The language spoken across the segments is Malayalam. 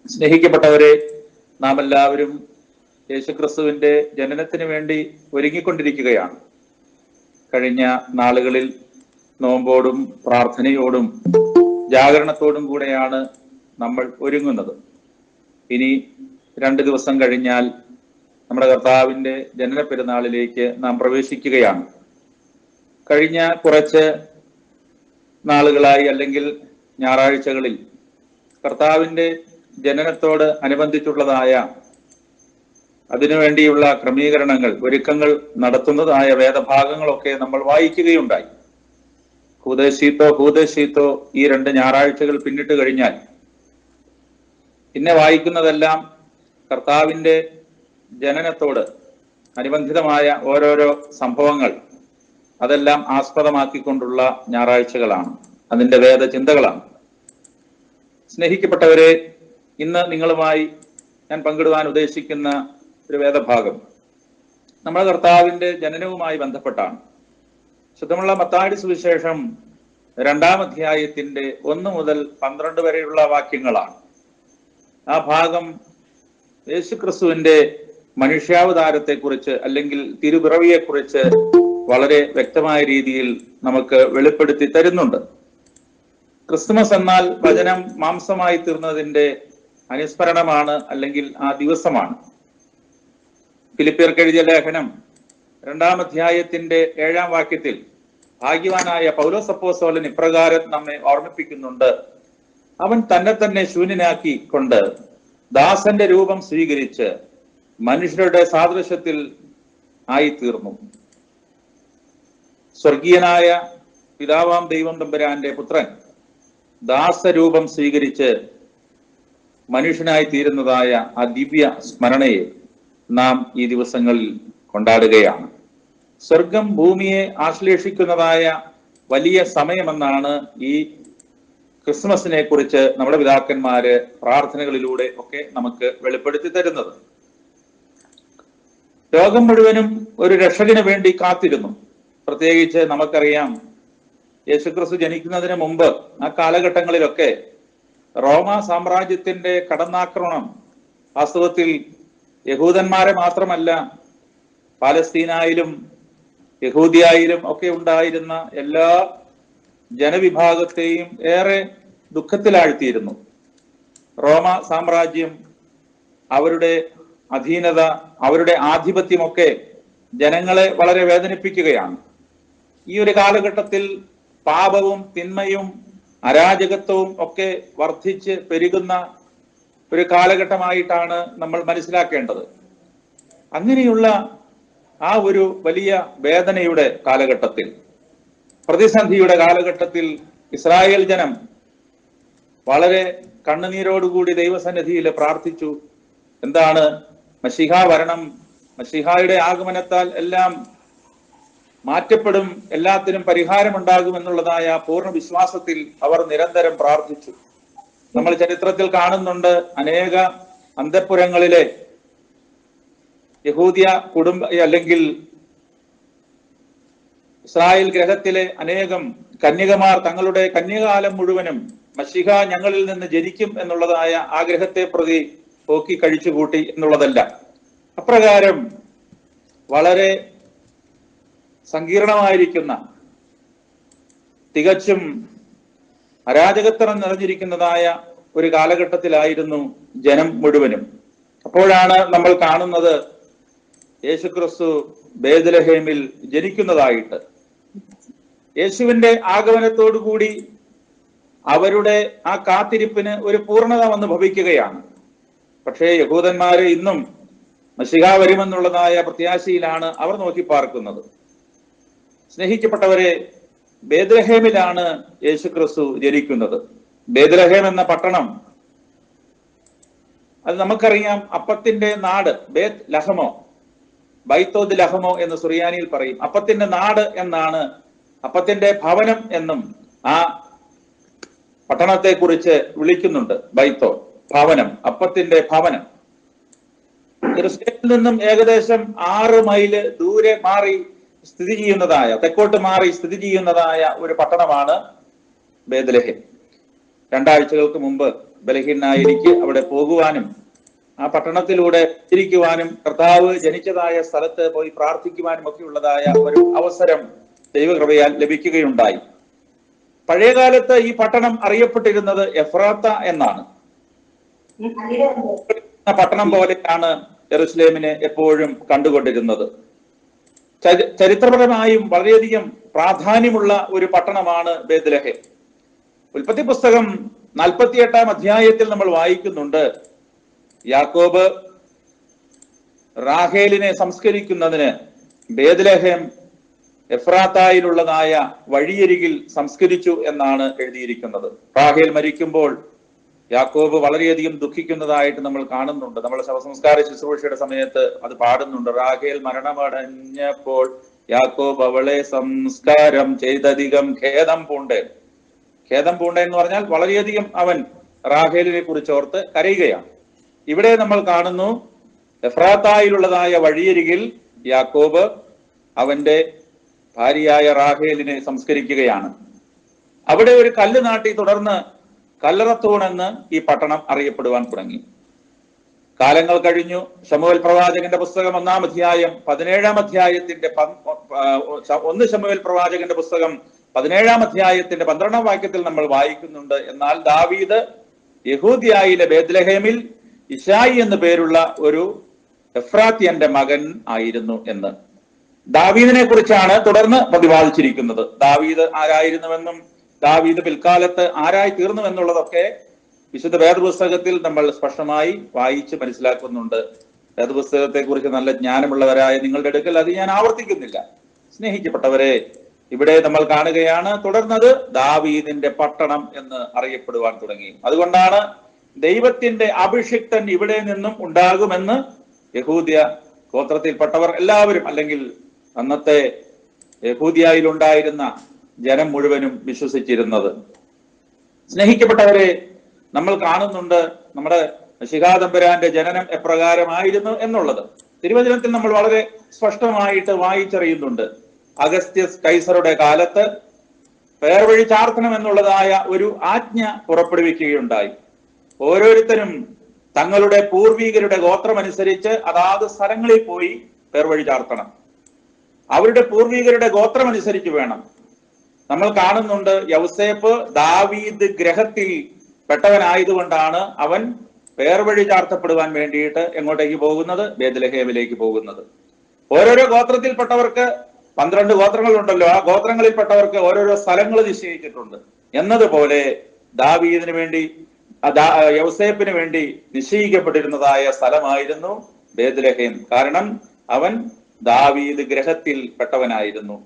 സ്നേഹിക്കപ്പെട്ടവരെ, നാം എല്ലാവരും യേശുക്രിസ്തുവിന്റെ ജനനത്തിന് വേണ്ടി ഒരുങ്ങിക്കൊണ്ടിരിക്കുകയാണ്. കഴിഞ്ഞ നാളുകളിൽ നോമ്പോടും പ്രാർത്ഥനയോടും ജാഗരണത്തോടും കൂടെയാണ് നമ്മൾ ഒരുങ്ങുന്നത്. ഇനി 2 ദിവസം കഴിഞ്ഞാൽ നമ്മുടെ കർത്താവിന്റെ ജനന പെരുന്നാളിലേക്ക് നാം പ്രവേശിക്കുകയാണ്. കഴിഞ്ഞ കുറച്ച് നാളുകളായി അല്ലെങ്കിൽ ഞായറാഴ്ചകളിൽ കർത്താവിന്റെ ജനനത്തോട് അനുബന്ധിച്ചുള്ളതായ അതിനുവേണ്ടിയുള്ള ക്രമീകരണങ്ങൾ, ഒരുക്കങ്ങൾ നടത്തുന്നതായ വേദഭാഗങ്ങളൊക്കെ നമ്മൾ വായിക്കുകയുണ്ടായി. ഹൂദശീത്തോ ഈ 2 ഞായറാഴ്ചകൾ പിന്നിട്ട് കഴിഞ്ഞാൽ പിന്നെ വായിക്കുന്നതെല്ലാം കർത്താവിന്റെ ജനനത്തോട് അനുബന്ധിതമായ ഓരോരോ സംഭവങ്ങൾ, അതെല്ലാം ആസ്പദമാക്കിക്കൊണ്ടുള്ള ഞായറാഴ്ചകളാണ്, അതിന്റെ വേദചിന്തകളാണ്. സ്നേഹിക്കപ്പെട്ടവരെ, ഇന്ന് നിങ്ങളുമായി ഞാൻ പങ്കിടുവാൻ ഉദ്ദേശിക്കുന്ന ഒരു വേദഭാഗം നമ്മുടെ കർത്താവിന്റെ ജനനവുമായി ബന്ധപ്പെട്ടാണ്. ശുദ്ധമുള്ള മത്തായിയുടെ സുവിശേഷം 2-ാം അധ്യായത്തിന്റെ 1 മുതൽ 12 വരെയുള്ള വാക്യങ്ങളാണ്. ആ ഭാഗം യേശുക്രിസ്തുവിന്റെ മനുഷ്യാവതാരത്തെക്കുറിച്ച് അല്ലെങ്കിൽ തിരുപിറവിയെക്കുറിച്ച് വളരെ വ്യക്തമായ രീതിയിൽ നമുക്ക് വെളിപ്പെടുത്തി തരുന്നുണ്ട്. ക്രിസ്തുമസ് എന്നാൽ വചനം മാംസമായി തീർന്നതിന്റെ അനുസ്മരണമാണ്, അല്ലെങ്കിൽ ആ ദിവസമാണ്. ഫിലിപ്പിയർക്ക് എഴുതിയ ലേഖനം 2-ാം അധ്യായത്തിന്റെ 7-ാം വാക്യത്തിൽ ഭാഗ്യവാനായ പൗലോസ് അപ്പോസ്തലൻ ഇപ്രകാരം നമ്മെ ഓർമ്മിപ്പിക്കുന്നുണ്ട്: അവൻ തന്നെ ശൂന്യനാക്കി കൊണ്ട് ദാസന്റെ രൂപം സ്വീകരിച്ച് മനുഷ്യരുടെ സാദൃശ്യത്തിൽ ആയിത്തീർന്നു. സ്വർഗീയനായ പിതാവാം ദൈവം തമ്പുരാന്റെ പുത്രൻ ദാസരൂപം സ്വീകരിച്ച് മനുഷ്യനായി തീരുന്നതായ ആ ദിവ്യ സ്മരണയെ നാം ഈ ദിവസങ്ങളിൽ കൊണ്ടാടുകയാണ്. സ്വർഗം ഭൂമിയെ ആശ്ലേഷിക്കുന്നതായ വലിയ സമയമെന്നാണ് ഈ ക്രിസ്മസിനെ കുറിച്ച് നമ്മുടെ പിതാക്കന്മാര് പ്രാർത്ഥനകളിലൂടെ ഒക്കെ നമുക്ക് വെളിപ്പെടുത്തി തരുന്നത്. ലോകം മുഴുവനും ഒരു രക്ഷകന് വേണ്ടി കാത്തിരുന്നു. പ്രത്യേകിച്ച് നമുക്കറിയാം, യേശുക്രിസ്തു ജനിക്കുന്നതിന് മുമ്പ് ആ കാലഘട്ടങ്ങളിലൊക്കെ റോമ സാമ്രാജ്യത്തിന്റെ കടന്നാക്രമണം വാസ്തവത്തിൽ യഹൂദന്മാരെ മാത്രമല്ല, പാലസ്തീനായാലും യഹൂദിയായാലും ഒക്കെ ഉണ്ടായിരുന്ന എല്ലാ ജനവിഭാഗത്തെയും ഏറെ ദുഃഖത്തിലാഴ്ത്തിയിരുന്നു. റോമ സാമ്രാജ്യം, അവരുടെ അധീനത, അവരുടെ ആധിപത്യമൊക്കെ ജനങ്ങളെ വളരെ വേദനിപ്പിക്കുകയാണ്. ഈ ഒരു കാലഘട്ടത്തിൽ പാപവും തിന്മയും അരാജകത്വവും ഒക്കെ വർദ്ധിച്ച് പെരുകുന്ന ഒരു കാലഘട്ടമായിട്ടാണ് നമ്മൾ മനസ്സിലാക്കേണ്ടത്. അങ്ങനെയുള്ള ആ ഒരു വലിയ വേദനയുടെ കാലഘട്ടത്തിൽ, പ്രതിസന്ധിയുടെ കാലഘട്ടത്തിൽ ഇസ്രായേൽ ജനം വളരെ കണ്ണുനീരോടുകൂടി ദൈവസന്നിധിയിൽ പ്രാർത്ഥിച്ചു. എന്താണ്? മശിഹ വരണം, മശിഹായുടെ ആഗമനത്താൽ എല്ലാം മാറ്റപ്പെടും, എല്ലാത്തിനും പരിഹാരമുണ്ടാകും എന്നുള്ളതായ പൂർണ്ണ വിശ്വാസത്തിൽ അവർ നിരന്തരം പ്രാർത്ഥിച്ചു. നമ്മൾ ചരിത്രത്തിൽ കാണുന്നുണ്ട്, അനേക അന്തഃപുരങ്ങളിലെ യഹൂദിയ കുടുംബ അല്ലെങ്കിൽ ഇസ്രായേൽ ഗ്രഹത്തിലെ അനേകം കന്യകമാർ തങ്ങളുടെ കന്യകാലം മുഴുവനും മശിഹ ഞങ്ങളിൽ നിന്ന് ജനിക്കും എന്നുള്ളതായ ആഗ്രഹത്തെ പ്രതി പോക്കി കഴിച്ചുകൂട്ടി എന്നുള്ളതല്ല. അപ്രകാരം വളരെ സങ്കീർണമായിരിക്കുന്ന, തികച്ചും അരാജകത്വം നിറഞ്ഞിരിക്കുന്നതായ ഒരു കാലഘട്ടത്തിലായിരുന്നു ജനം മുഴുവനും. അപ്പോഴാണ് നമ്മൾ കാണുന്നത് യേശുക്രിസ്തു ബേത്ലഹേമിൽ ജനിക്കുന്നതായിട്ട്. യേശുവിന്റെ ആഗമനത്തോടുകൂടി അവരുടെ ആ കാത്തിരിപ്പിന് ഒരു പൂർണ്ണത വന്ന് ഭവിക്കുകയാണ്. പക്ഷേ യഹൂദന്മാര് ഇന്നും മശിഹ വരുമെന്നുള്ളതായ പ്രത്യാശയിലാണ് അവർ നോക്കി പാർക്കുന്നത്. സ്നേഹിക്കപ്പെട്ടവരെ, ബേത്ലഹേമിലാണ് യേശുക്രിസ്തു ജനിക്കുന്നത്. ബേത്ലഹേം എന്ന പട്ടണം, അത് നമുക്കറിയാം, അപ്പത്തിന്റെ നാട്. ബേത് ലഹമോ, ബൈത്തോദ് ലഹമോ എന്ന് സുറിയാനിയിൽ പറയും. അപ്പത്തിന്റെ നാട് എന്നാണ്, അപ്പത്തിന്റെ ഭവനം എന്നും ആ പട്ടണത്തെ കുറിച്ച് വിളിക്കുന്നുണ്ട്. ബൈത്തോ, ഭവനം, അപ്പത്തിന്റെ ഭവനം. ജെറുസലേമിൽ നിന്നും ഏകദേശം 6 മൈല് ദൂരെ മാറി സ്ഥിതി ചെയ്യുന്നതായ, തെക്കോട്ട് മാറി സ്ഥിതി ചെയ്യുന്നതായ ഒരു പട്ടണമാണ് ബേത്ലഹേം. 2 ആഴ്ചകൾക്ക് മുമ്പ് ബലഹീനായ എനിക്ക് അവിടെ പോകുവാനും ആ പട്ടണത്തിലൂടെ ഇരിക്കുവാനും കർത്താവ് ജനിച്ചതായ സ്ഥലത്ത് പോയി പ്രാർത്ഥിക്കുവാനും ഒക്കെ ഉള്ളതായ ഒരു അവസരം ദൈവകൃപയാൽ ലഭിക്കുകയുണ്ടായി. പഴയകാലത്ത് ഈ പട്ടണം അറിയപ്പെട്ടിരുന്നത് എഫ്രാത്ത എന്നാണ്. പട്ടണം പോലെയാണ് യെരുശലേമിനെ എപ്പോഴും കണ്ടുകൊണ്ടിരുന്നത്. ചരിത്രപരമായും വളരെയധികം പ്രാധാന്യമുള്ള ഒരു പട്ടണമാണ് ബേത്ലഹേം. ഉൽപ്പത്തി പുസ്തകം 48 അധ്യായത്തിൽ നമ്മൾ വായിക്കുന്നുണ്ട്, യാക്കോബ് റാഹേലിനെ സംസ്കരിക്കുന്നതിന് ബേത്ലഹേം എഫ്രാത്തായിലുള്ളതായ വഴിയരികിൽ സംസ്കരിച്ചു എന്നാണ് എഴുതിയിരിക്കുന്നത്. റാഹേൽ മരിക്കുമ്പോൾ യാക്കോബ് വളരെയധികം ദുഃഖിക്കുന്നതായിട്ട് നമ്മൾ കാണുന്നുണ്ട്. നമ്മൾ ശവസംസ്കാര ശുശ്രൂഷയുടെ സമയത്ത് അത് പാടുന്നുണ്ട്. റാഹേൽ മരണമടഞ്ഞപ്പോൾ യാക്കോബ് അവളെ സംസ്കാരം ചെയ്തധികം ഖേദം പൂണ്ടേ. ഖേദം പൂണ്ടേ എന്ന് പറഞ്ഞാൽ വളരെയധികം അവൻ റാഹേലിനെ കുറിച്ച് ഓർത്ത് കരയുകയാണ്. ഇവിടെ നമ്മൾ കാണുന്നു, എഫ്രാത്തായിലുള്ളതായ വഴിയരികിൽ യാക്കോബ് അവന്റെ ഭാര്യയായ റാഹേലിനെ സംസ്കരിക്കുകയാണ്. അവിടെ ഒരു കല്ല് നാട്ടി തുടർന്ന് കല്ലറത്തൂൺ എന്ന് ഈ പട്ടണം അറിയപ്പെടുവാൻ തുടങ്ങി. കാലങ്ങൾ കഴിഞ്ഞു. ശമൂവേൽ പ്രവാചകന്റെ പുസ്തകം 1-ാം അധ്യായം 17-ാം അധ്യായത്തിന്റെ 1 ശമൂവേൽ പ്രവാചകന്റെ പുസ്തകം 17-ാം അധ്യായത്തിന്റെ 12-ാം വാക്യത്തിൽ നമ്മൾ വായിക്കുന്നുണ്ട്, എന്നാൽ ദാവീദ് യഹൂദ്യായിലെ ബേത്ലഹേമിൽ ഇശായി എന്ന് പേരുള്ള ഒരു എഫ്രാത്യന്റെ മകൻ ആയിരുന്നു എന്ന്. ദാവീദിനെ കുറിച്ചാണ് തുടർന്ന് പ്രതിപാദിച്ചിരിക്കുന്നത്. ദാവീദ് ആരായിരുന്നുവെന്നും ദാവീദ് പിൽക്കാലത്ത് ആരായി തീർന്നുവെന്നുള്ളതൊക്കെ വിശുദ്ധ വേദപുസ്തകത്തിൽ നമ്മൾ സ്പഷ്ടമായി വായിച്ച് മനസ്സിലാക്കുന്നുണ്ട്. വേദപുസ്തകത്തെ കുറിച്ച് നല്ല ജ്ഞാനമുള്ളവരായ നിങ്ങളുടെ അടുക്കൽ അത് ഞാൻ ആവർത്തിക്കുന്നില്ല. സ്നേഹിക്കപ്പെട്ടവരെ, ഇവിടെ നമ്മൾ കാണുകയാണ്, തുടർന്നത് ദാവീദിന്റെ പട്ടണം എന്ന് അറിയപ്പെടുവാൻ തുടങ്ങി. അതുകൊണ്ടാണ് ദൈവത്തിന്റെ അഭിഷിക്തൻ ഇവിടെ നിന്നും ഉണ്ടാകുമെന്ന് യഹൂദ്യ ഗോത്രത്തിൽപ്പെട്ടവർ എല്ലാവരും, അല്ലെങ്കിൽ അന്നത്തെ യഹൂദ്യയിൽ ഉണ്ടായിരുന്ന ജനം മുഴുവനും വിശ്വസിച്ചിരുന്നത്. സ്നേഹിക്കപ്പെട്ടവരെ, നമ്മൾ കാണുന്നുണ്ട് നമ്മുടെ ശിഖാതമ്പുരാന്റെ ജനനം എപ്രകാരമായിരുന്നു എന്നുള്ളത്. തിരുവചനത്തിൽ നമ്മൾ വളരെ സ്പഷ്ടമായിട്ട് വായിച്ചറിയുന്നുണ്ട്. അഗസ്ത്യസ് കൈസറുടെ കാലത്ത് പേർവഴി ചാർത്തണം എന്നുള്ളതായ ഒരു ആജ്ഞ പുറപ്പെടുവിക്കുകയുണ്ടായി. ഓരോരുത്തരും തങ്ങളുടെ പൂർവികരുടെ ഗോത്രമനുസരിച്ച് അതാത് സ്ഥലങ്ങളിൽ പോയി പേർവഴി ചാർത്തണം. അവരുടെ പൂർവികരുടെ ഗോത്രമനുസരിച്ച് വേണം. നമ്മൾ കാണുന്നുണ്ട്, യൗസേപ്പ് ദാവീദ് ഗ്രഹത്തിൽ പെട്ടവനായതുകൊണ്ടാണ് അവൻ പേർവഴി ചാർത്തപ്പെടുവാൻ വേണ്ടിയിട്ട് എങ്ങോട്ടേക്ക് പോകുന്നത്? ബേത്ലഹേമിലേക്ക് പോകുന്നത്. ഓരോരോ ഗോത്രത്തിൽപ്പെട്ടവർക്ക് 12 ഗോത്രങ്ങളുണ്ടല്ലോ, ആ ഗോത്രങ്ങളിൽപ്പെട്ടവർക്ക് ഓരോരോ സ്ഥലങ്ങൾ നിശ്ചയിച്ചിട്ടുണ്ട്. എന്നതുപോലെ ദാവീദിന് വേണ്ടി യൗസേപ്പിന് വേണ്ടി നിശ്ചയിക്കപ്പെട്ടിരുന്നതായ സ്ഥലമായിരുന്നു ബേത്ലഹേം. കാരണം അവൻ ദാവീദ് ഗ്രഹത്തിൽ പെട്ടവനായിരുന്നു.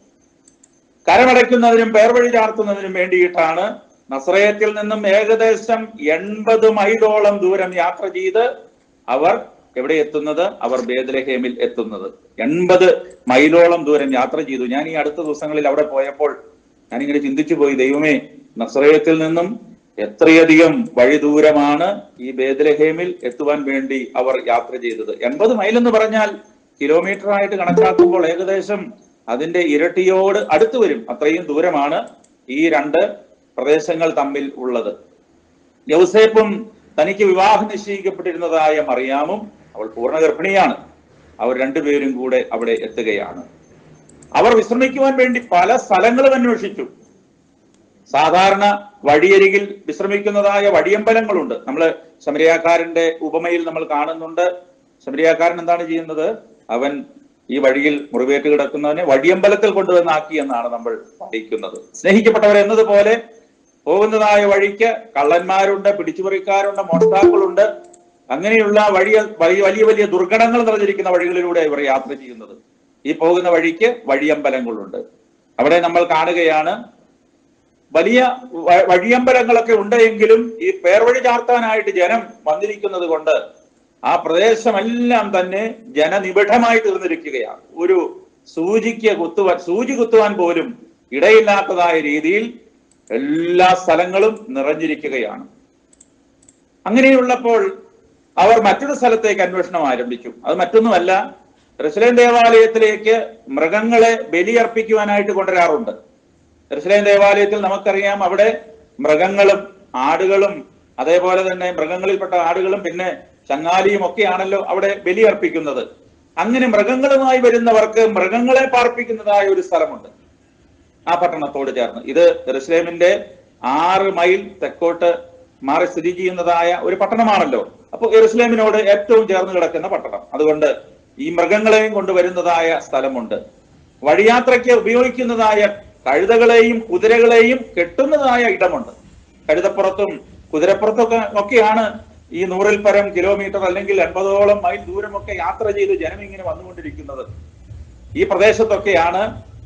കരമടയ്ക്കുന്നതിനും പേർവഴി ചാർത്തുന്നതിനും വേണ്ടിയിട്ടാണ് നസ്രയത്തിൽ നിന്നും ഏകദേശം 80 മൈലോളം ദൂരം യാത്ര ചെയ്ത് അവർ എവിടെ എത്തുന്നത്? അവർ ബേത്ലഹേമിൽ എത്തുന്നത്. 80 മൈലോളം ദൂരം യാത്ര ചെയ്തു. ഞാൻ ഈ അടുത്ത ദിവസങ്ങളിൽ അവിടെ പോയപ്പോൾ ഞാനിങ്ങനെ ചിന്തിച്ചു പോയി, ദൈവമേ, നസ്രയത്തിൽ നിന്നും എത്രയധികം വഴി ദൂരമാണ് ഈ ബേത്ലഹേമിൽ എത്തുവാൻ വേണ്ടി അവർ യാത്ര ചെയ്തത്. 80 മൈൽ എന്ന് പറഞ്ഞാൽ കിലോമീറ്റർ ആയിട്ട് കണക്കാക്കുമ്പോൾ ഏകദേശം അതിന്റെ ഇരട്ടിയോട് അടുത്ത് വരും. അത്രയും ദൂരമാണ് ഈ 2 പ്രദേശങ്ങൾ തമ്മിൽ ഉള്ളത്. യൗസേപ്പും തനിക്ക് വിവാഹം നിശ്ചയിക്കപ്പെട്ടിരുന്നതായ മറിയാമും, അവൾ പൂർണ്ണ ഗർഭിണിയാണ്, അവർ രണ്ടുപേരും കൂടെ അവിടെ എത്തുകയാണ്. അവർ വിശ്രമിക്കുവാൻ വേണ്ടി പല സ്ഥലങ്ങളും അന്വേഷിച്ചു. സാധാരണ വഴിയരികിൽ വിശ്രമിക്കുന്നതായ വഴിയമ്പലങ്ങളുണ്ട്. നമ്മൾ ശമരിയാക്കാരന്റെ ഉപമയിൽ നമ്മൾ കാണുന്നുണ്ട്. ശമരിയാക്കാരൻ എന്താണ് ചെയ്യുന്നത്? അവൻ ഈ വഴിയിൽ മുറിവേറ്റ് കിടക്കുന്നവനെ വഴിയമ്പലത്തിൽ കൊണ്ടുവന്നാക്കി എന്നാണ് നമ്മൾ പഠിക്കുന്നത്. സ്നേഹിക്കപ്പെട്ടവർ, എന്നതുപോലെ പോകുന്നതായ വഴിക്ക് കള്ളന്മാരുണ്ട്, പിടിച്ചുപറിക്കാരുണ്ട്, മോഷ്ടാക്കളുണ്ട്. അങ്ങനെയുള്ള വലിയ വലിയ ദുർഘടങ്ങൾ നിറഞ്ഞിരിക്കുന്ന വഴികളിലൂടെ ഇവർ യാത്ര ചെയ്യുന്നത്. ഈ പോകുന്ന വഴിക്ക് വഴിയമ്പലങ്ങളുണ്ട്. അവിടെ നമ്മൾ കാണുകയാണ്, വലിയ വഴിയമ്പലങ്ങളൊക്കെ ഉണ്ടെങ്കിലും ഈ പേർവഴി ചാർത്താനായിട്ട് ജനം വന്നിരിക്കുന്നത് കൊണ്ട് ആ പ്രദേശമെല്ലാം തന്നെ ജനനിബിഡമായി തീർന്നിരിക്കുകയാണ്. ഒരു സൂചി കുത്തുവാൻ പോലും ഇടയില്ലാത്തതായ രീതിയിൽ എല്ലാ സ്ഥലങ്ങളും നിറഞ്ഞിരിക്കുകയാണ്. അങ്ങനെയുള്ളപ്പോൾ അവർ മറ്റൊരു സ്ഥലത്തേക്ക് അന്വേഷണം ആരംഭിച്ചു. അത് മറ്റൊന്നുമല്ല, യെരുശലേം ദേവാലയത്തിലേക്ക് മൃഗങ്ങളെ ബലിയർപ്പിക്കുവാനായിട്ട് കൊണ്ടുവരാറുണ്ട്. യെരുശലേം ദേവാലയത്തിൽ നമുക്കറിയാം, അവിടെ മൃഗങ്ങളും ആടുകളും അതേപോലെ തന്നെ മൃഗങ്ങളിൽപ്പെട്ട ആടുകളും പിന്നെ ചങ്ങാലിയും ഒക്കെയാണല്ലോ അവിടെ ബലി അർപ്പിക്കുന്നത്. അങ്ങനെ മൃഗങ്ങളുമായി വരുന്നവർക്ക് മൃഗങ്ങളെ പാർപ്പിക്കുന്നതായ ഒരു സ്ഥലമുണ്ട് ആ പട്ടണത്തോട് ചേർന്ന്. ഇത് യെരുശലേമിന്റെ 6 മൈൽ തെക്കോട്ട് മാറി സ്ഥിതി ചെയ്യുന്നതായ ഒരു പട്ടണമാണല്ലോ. അപ്പോൾ യെരുശലേമിനോട് ഏറ്റവും ചേർന്ന് കിടക്കുന്ന പട്ടണം. അതുകൊണ്ട് ഈ മൃഗങ്ങളെയും കൊണ്ടുവരുന്നതായ സ്ഥലമുണ്ട്. വഴിയാത്രയ്ക്ക് ഉപയോഗിക്കുന്നതായ കഴുതകളെയും കുതിരകളെയും കെട്ടുന്നതായ ഇടമുണ്ട്. കഴുതപ്പുറത്തും കുതിരപ്പുറത്തൊക്കെ ഒക്കെയാണ് ഈ 100-ൽ പരം കിലോമീറ്റർ അല്ലെങ്കിൽ 80ഓളം മൈൽ ദൂരമൊക്കെ യാത്ര ചെയ്ത് ജനം ഇങ്ങനെ വന്നുകൊണ്ടിരിക്കുന്നത്. ഈ പ്രദേശത്തൊക്കെയാണ്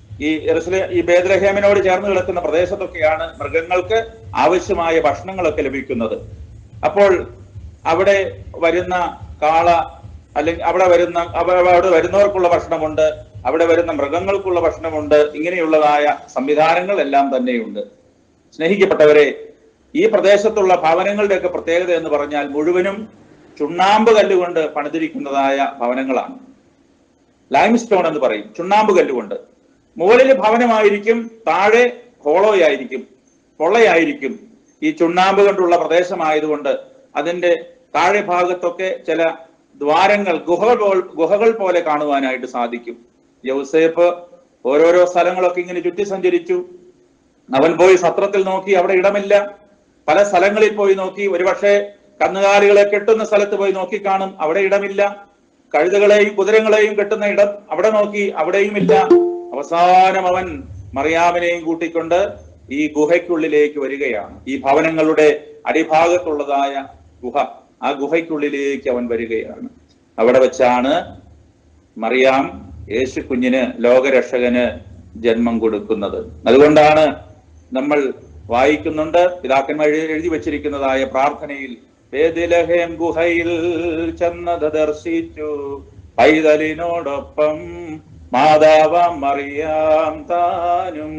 ഈ ബേത്ലഹേമിനോട് ചേർന്ന് കിടക്കുന്ന പ്രദേശത്തൊക്കെയാണ് മൃഗങ്ങൾക്ക് ആവശ്യമായ ഭക്ഷണങ്ങളൊക്കെ ലഭിക്കുന്നത്. അപ്പോൾ അവിടെ വരുന്ന കാള അല്ലെങ്കിൽ അവിടെ വരുന്നവർക്കുള്ള ഭക്ഷണമുണ്ട്, അവിടെ വരുന്ന മൃഗങ്ങൾക്കുള്ള ഭക്ഷണമുണ്ട്. ഇങ്ങനെയുള്ളതായ സംവിധാനങ്ങൾ എല്ലാം തന്നെയുണ്ട്. സ്നേഹിക്കപ്പെട്ടവരെ, ഈ പ്രദേശത്തുള്ള ഭവനങ്ങളുടെയൊക്കെ പ്രത്യേകത എന്ന് പറഞ്ഞാൽ മുഴുവനും ചുണ്ണാമ്പ് കല്ലുകൊണ്ട് പണിതിരിക്കുന്നതായ ഭവനങ്ങളാണ്. ലൈം സ്റ്റോൺ എന്ന് പറയും, ചുണ്ണാമ്പ് കല്ലുകൊണ്ട്. മുകളിൽ ഭവനമായിരിക്കും, താഴെ ഹോളോയായിരിക്കും, പൊള്ളയായിരിക്കും. ഈ ചുണ്ണാമ്പ് കൊണ്ടുള്ള പ്രദേശമായതുകൊണ്ട് അതിന്റെ താഴെ ഭാഗത്തൊക്കെ ചില ദ്വാരങ്ങൾ, ഗുഹകൾ പോലെ കാണുവാനായിട്ട് സാധിക്കും. യൗസേപ്പ് ഓരോരോ സ്ഥലങ്ങളൊക്കെ ഇങ്ങനെ ചുറ്റി സഞ്ചരിച്ചു. അവൻ പോയി സത്രത്തിൽ നോക്കി, അവിടെ ഇടമില്ല. പല സ്ഥലങ്ങളിൽ പോയി നോക്കി, ഒരുപക്ഷെ കന്നുകാലികളെ കെട്ടുന്ന സ്ഥലത്ത് പോയി നോക്കി കാണും, അവിടെ ഇടമില്ല. കഴുതകളെയും കുതിരകളെയും കെട്ടുന്ന ഇടം അവിടെ നോക്കി, അവിടെയും ഇല്ല. അവസാനം അവൻ മറിയാമിനെയും കൂട്ടിക്കൊണ്ട് ഈ ഗുഹയ്ക്കുള്ളിലേക്ക് വരികയാണ്. ഈ ഭവനങ്ങളുടെ അടിഭാഗത്തുള്ളതായ ഗുഹ, ആ ഗുഹയ്ക്കുള്ളിലേക്ക് അവൻ വരികയാണ്. അവിടെ വെച്ചാണ് മറിയാം യേശു കുഞ്ഞിന്, ലോകരക്ഷകന് ജന്മം കൊടുക്കുന്നത്. അതുകൊണ്ടാണ് നമ്മൾ വായിക്കുന്നുണ്ട്, പിതാക്കന്മാർ എഴുതി വച്ചിരിക്കുന്നതായ പ്രാർത്ഥനയിൽ, ബേത്ലഹേം ഗുഹയിൽ ചെന്നത് ദർശിച്ചു പൈതലിനോടൊപ്പം മാതാവാം മറിയാം താനും,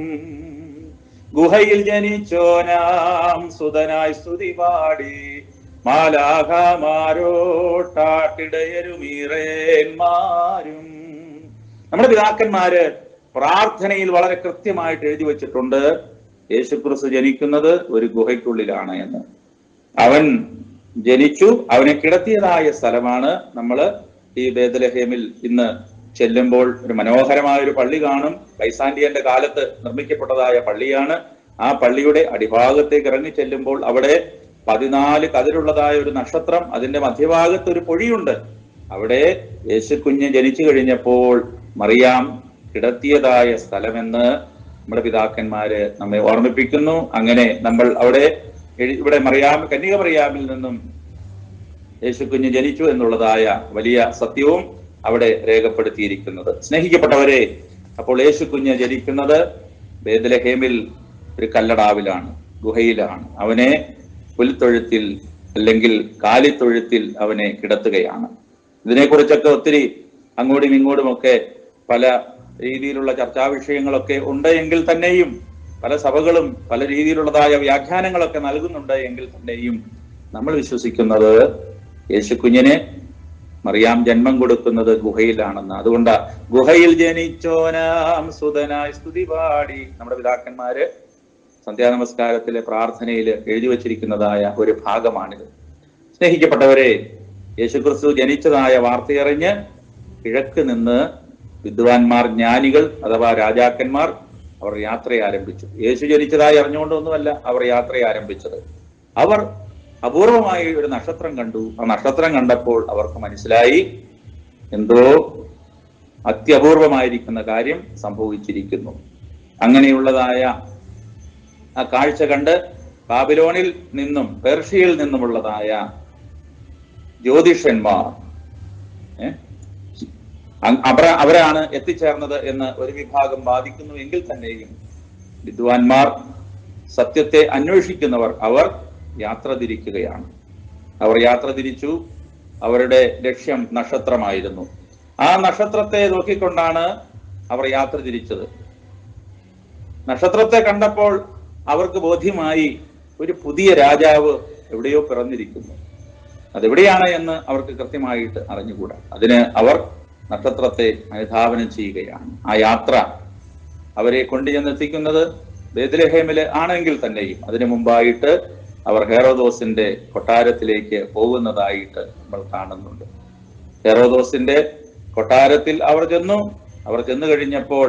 ഗുഹയിൽ ജനിച്ചോനാം സുതനായി സ്തുതി പാടി മാലാഖമാരോട്ടാട്ടിടയരുമീറേന്മാരും. നമ്മുടെ പിതാക്കന്മാര് പ്രാർത്ഥനയിൽ വളരെ കൃത്യമായിട്ട് എഴുതി വച്ചിട്ടുണ്ട്, യേശുക്രിസ്തു ജനിക്കുന്നത് ഒരു ഗുഹയ്ക്കുള്ളിലാണ് എന്ന്. അവൻ ജനിച്ചു, അവനെ കിടത്തിയതായ സ്ഥലമാണ് നമ്മൾ ഈ ബേത്ലഹേമിൽ ഇന്ന് ചെല്ലുമ്പോൾ ഒരു മനോഹരമായ ഒരു പള്ളി കാണും. ബൈസാന്റിയന്റെ കാലത്ത് നിർമ്മിക്കപ്പെട്ടതായ പള്ളിയാണ്. ആ പള്ളിയുടെ അടിഭാഗത്തേക്ക് ഇറങ്ങി ചെല്ലുമ്പോൾ അവിടെ 14 കതിരുള്ളതായ ഒരു നക്ഷത്രം, അതിന്റെ മധ്യഭാഗത്ത് ഒരു പൊഴിയുണ്ട്. അവിടെ യേശു കുഞ്ഞ് ജനിച്ചു കഴിഞ്ഞപ്പോൾ മറിയാം കിടത്തിയതായ സ്ഥലമെന്ന് നമ്മുടെ പിതാക്കന്മാര് നമ്മെ ഓർമ്മിപ്പിക്കുന്നു. അങ്ങനെ നമ്മൾ ഇവിടെ കന്യക മറിയാമിൽ നിന്നും യേശു കുഞ്ഞ് ജനിച്ചു എന്നുള്ളതായ വലിയ സത്യവും അവിടെ രേഖപ്പെടുത്തിയിരിക്കുന്നത്. സ്നേഹിക്കപ്പെട്ടവരെ, അപ്പോൾ യേശു കുഞ്ഞ് ജനിക്കുന്നത് ബേത്ലഹേമിൽ ഒരു കല്ലടാവിലാണ്, ഗുഹയിലാണ്. അവനെ പുൽത്തൊഴുത്തിൽ അല്ലെങ്കിൽ കാലിത്തൊഴുത്തിൽ അവനെ കിടത്തുകയാണ്. ഇതിനെക്കുറിച്ചൊക്കെ ഒത്തിരി അങ്ങോട്ടും ഇങ്ങോട്ടുമൊക്കെ പല രീതിയിലുള്ള ചർച്ചാ വിഷയങ്ങളൊക്കെ ഉണ്ട് എങ്കിൽ തന്നെയും, പല സഭകളും പല രീതിയിലുള്ളതായ വ്യാഖ്യാനങ്ങളൊക്കെ നൽകുന്നുണ്ട് എങ്കിൽ തന്നെയും, നമ്മൾ വിശ്വസിക്കുന്നത് യേശുക്കുഞ്ഞിന് മറിയാം ജന്മം കൊടുക്കുന്നത് ഗുഹയിലാണെന്ന്. അതുകൊണ്ട് ഗുഹയിൽ ജനിച്ചോനാം സുതനായി സ്തുതി പാടി നമ്മുടെ പിതാക്കന്മാര് സന്ധ്യാനമസ്കാരത്തിലെ പ്രാർത്ഥനയിൽ എഴുതി വച്ചിരിക്കുന്നതായ ഒരു ഭാഗമാണിത്. സ്നേഹിക്കപ്പെട്ടവരെ, യേശുക്രിസ്തു ജനിച്ചതായ വാർത്തയറിഞ്ഞ് കിഴക്ക് നിന്ന് വിദ്വാൻമാർ, ജ്ഞാനികൾ അഥവാ രാജാക്കന്മാർ അവർ യാത്ര ആരംഭിച്ചു. യേശു ജനിച്ചതായി അറിഞ്ഞുകൊണ്ടൊന്നുമല്ല അവർ യാത്ര ആരംഭിച്ചത്. അവർ അപൂർവമായി ഒരു നക്ഷത്രം കണ്ടു. ആ നക്ഷത്രം കണ്ടപ്പോൾ അവർക്ക് മനസ്സിലായി എന്തോ അത്യപൂർവമായിരിക്കുന്ന കാര്യം സംഭവിച്ചിരിക്കുന്നു. അങ്ങനെയുള്ളതായ ആ കാഴ്ച കണ്ട് ബാബിലോണിൽ നിന്നും പേർഷ്യയിൽ നിന്നുമുള്ളതായ ജ്യോതിഷന്മാർ അവരാണ് എത്തിച്ചേർന്നത് എന്ന് ഒരു വിഭാഗം വാദിക്കുന്നു എങ്കിൽ തന്നെയും വിദ്വാൻമാർ, സത്യത്തെ അന്വേഷിക്കുന്നവർ, അവർ യാത്ര തിരിക്കുകയാണ്. അവർ യാത്ര തിരിച്ചു. അവരുടെ ലക്ഷ്യം നക്ഷത്രമായിരുന്നു. ആ നക്ഷത്രത്തെ നോക്കിക്കൊണ്ടാണ് അവർ യാത്ര തിരിച്ചത്. നക്ഷത്രത്തെ കണ്ടപ്പോൾ അവർക്ക് ബോധ്യമായി ഒരു പുതിയ രാജാവ് എവിടെയോ പിറന്നിരിക്കുന്നു. അതെവിടെയാണ് എന്ന് അവർക്ക് കൃത്യമായിട്ട് അറിഞ്ഞുകൂടാ. അതിന് അവർ നക്ഷത്രത്തെ അനുധാവനം ചെയ്യുകയാണ്. ആ യാത്ര അവരെ കൊണ്ടുചെന്നെത്തിക്കുന്നത് ബേത്ലഹേമില് ആണെങ്കിൽ തന്നെയും അതിനു മുമ്പായിട്ട് അവർ ഹെറോദോസിന്റെ കൊട്ടാരത്തിലേക്ക് പോകുന്നതായിട്ട് നമ്മൾ കാണുന്നുണ്ട്. ഹെറോദോസിന്റെ കൊട്ടാരത്തിൽ അവർ ചെന്നു കഴിഞ്ഞപ്പോൾ